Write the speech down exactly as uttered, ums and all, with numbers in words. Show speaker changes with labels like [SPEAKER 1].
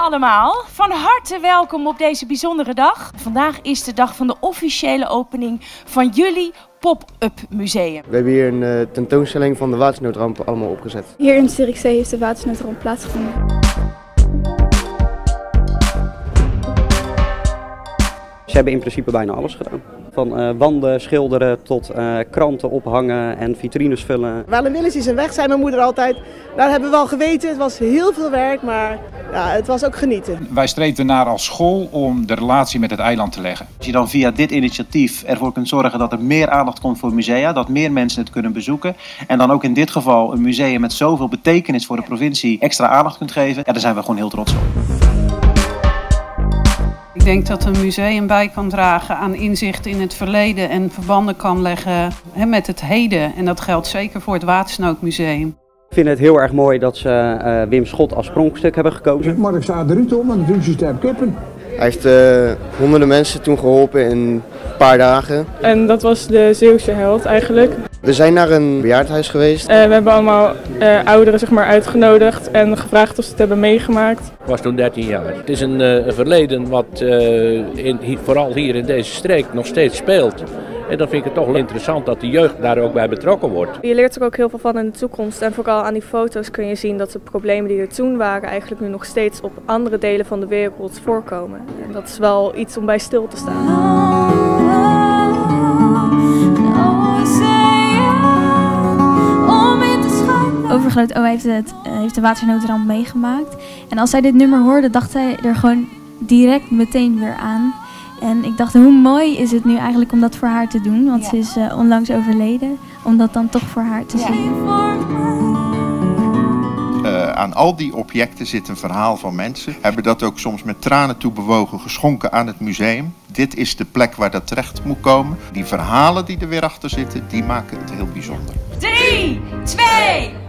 [SPEAKER 1] allemaal, van harte welkom op deze bijzondere dag. Vandaag is de dag van de officiële opening van jullie pop-up museum.
[SPEAKER 2] We hebben hier een uh, tentoonstelling van de watersnoodrampen allemaal opgezet.
[SPEAKER 3] Hier in Zierikzee heeft de watersnoodramp plaatsgevonden.
[SPEAKER 4] Ze hebben in principe bijna alles gedaan. Van uh, wanden schilderen tot uh, kranten ophangen en vitrines vullen.
[SPEAKER 5] Waar Willis is een weg, zei mijn moeder altijd. Daar hebben we wel geweten. Het was heel veel werk, maar ja, het was ook genieten.
[SPEAKER 6] Wij streefden naar als school om de relatie met het eiland te leggen.
[SPEAKER 7] Als je dan via dit initiatief ervoor kunt zorgen dat er meer aandacht komt voor musea, dat meer mensen het kunnen bezoeken. En dan ook in dit geval een museum met zoveel betekenis voor de provincie extra aandacht kunt geven. Ja, daar zijn we gewoon heel trots op.
[SPEAKER 8] Ik denk dat een museum bij kan dragen aan inzicht in het verleden en verbanden kan leggen he, met het heden. En dat geldt zeker voor het Watersnoodmuseum.
[SPEAKER 4] Ik vind het heel erg mooi dat ze uh, Wim Schot als pronkstuk hebben gekozen.
[SPEAKER 9] Mark staat eruit om, want natuurlijk sterk kippen.
[SPEAKER 2] Hij heeft uh, honderden mensen toen geholpen in een paar dagen.
[SPEAKER 3] En dat was de Zeeuwse held eigenlijk.
[SPEAKER 2] We zijn naar een bejaardhuis geweest.
[SPEAKER 3] Uh, we hebben allemaal uh, ouderen zeg maar, uitgenodigd en gevraagd of ze het hebben meegemaakt.
[SPEAKER 10] Ik was toen dertien jaar. Het is een, uh, een verleden wat uh, in, vooral hier in deze streek nog steeds speelt. En dan vind ik het toch interessant dat de jeugd daar ook bij betrokken wordt.
[SPEAKER 3] Je leert er ook heel veel van in de toekomst. En vooral aan die foto's kun je zien dat de problemen die er toen waren eigenlijk nu nog steeds op andere delen van de wereld voorkomen. En dat is wel iets om bij stil te staan.
[SPEAKER 11] Overgroot O heeft, het, uh, heeft de watersnoodramp meegemaakt. En als zij dit nummer hoorde, dacht hij er gewoon direct meteen weer aan. En ik dacht, hoe mooi is het nu eigenlijk om dat voor haar te doen. Want ja. Ze is uh, onlangs overleden. Om dat dan toch voor haar te ja. zien.
[SPEAKER 12] Uh, aan al die objecten zit een verhaal van mensen. Hebben dat ook soms met tranen toe bewogen geschonken aan het museum. Dit is de plek waar dat terecht moet komen. Die verhalen die er weer achter zitten, die maken het heel bijzonder.
[SPEAKER 1] drie, twee,